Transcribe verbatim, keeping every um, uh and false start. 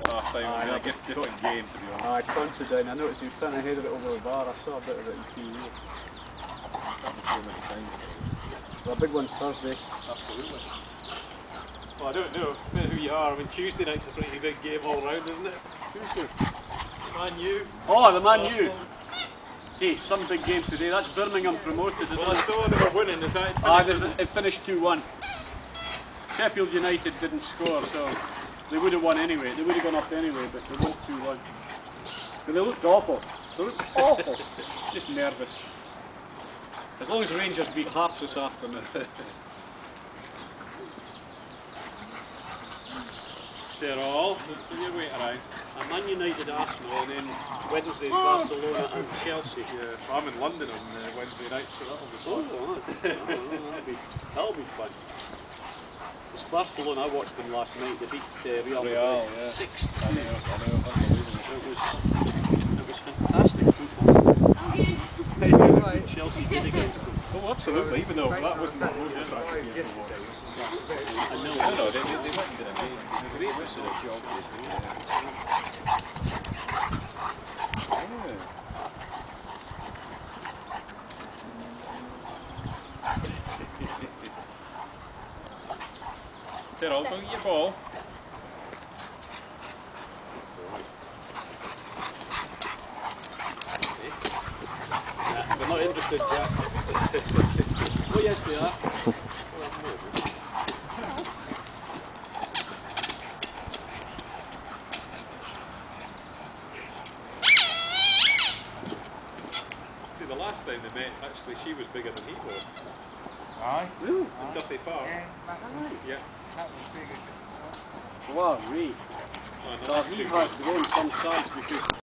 last time. Aye, I guess different game, to be honest. Aye, Conce down. I noticed he was trying to head it over the bar. I saw a bit of it in T V. Happened so many times. Well, a big one's Thursday. Absolutely. Well, I don't know. Depending who you are. I mean, Tuesday night's a pretty big game all round, isn't it? Tuesday. Man U. Oh, the Man U. Arsenal. Hey, some big games today. That's Birmingham promoted. Well, I saw they were winning. Is that it Ah, finished? there's a, it finished two one. Sheffield United didn't score, so they would have won anyway. They would have gone up anyway, but they won two one. But they looked awful. They looked awful. Just nervous. As long as Rangers beat Hearts this afternoon. Tirol. So you're waiting around. And Man United, Arsenal, and then Wednesday's Barcelona and Chelsea. Yeah, I'm in London on uh, Wednesday night, so that'll be fun. Oh, right. Oh, that'll be that'll be fun. It's Barcelona. I watched them last night. They beat uh, Real Madrid Real, yeah. six. I know, I know, unbelievable. It was it was fantastic football. Right. Chelsea did against them. Oh, absolutely, even though that wasn't the most attractive game for watching. I know. No, no, they, they, they went and did a great, a great research, obviously. Yeah. Tirol, go get your ball. Nah, we're not interested, Jack. Oh yes, they are. See, the last time they met, actually, she was bigger than he was. Aye. Ooh. In Duffy Park. Yeah. That was big as it. Wow, really. Oh, and the Well, last he two has months. grown some size because